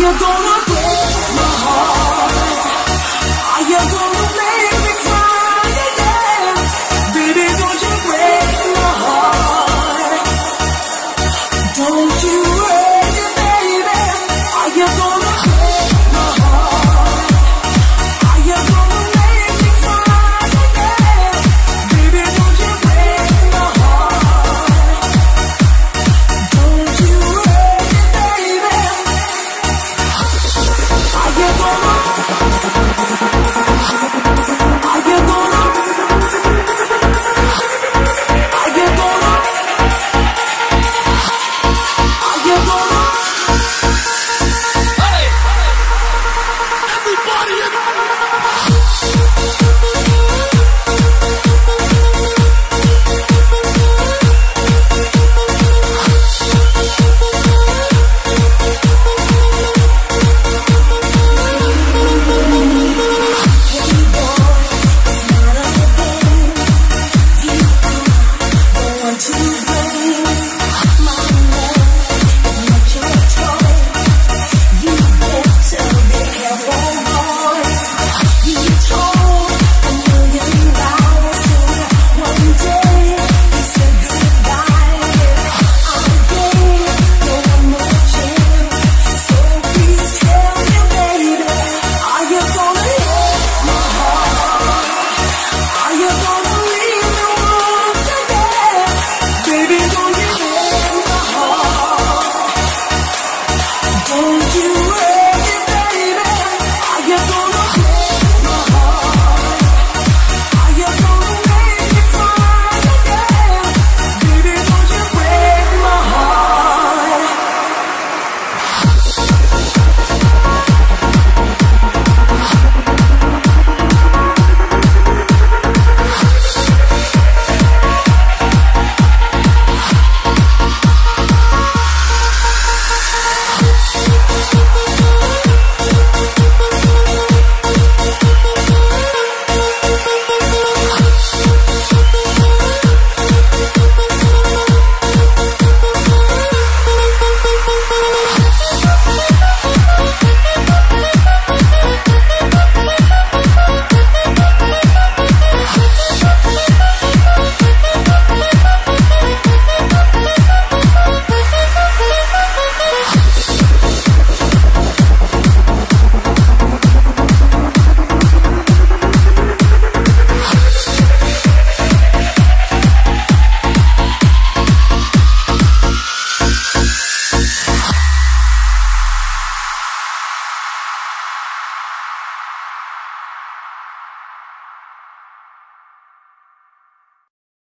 you gonna break my heart? Are you gonna make me cry again? Baby, don't you break my heart. Don't you hurt it, baby. Are you gonna break my heart? Are you gonna make me cry again? Baby, don't you break my heart. Don't you hurt it, baby. Are you gonna? Are you gonna? Are you gonna? Are you gonna?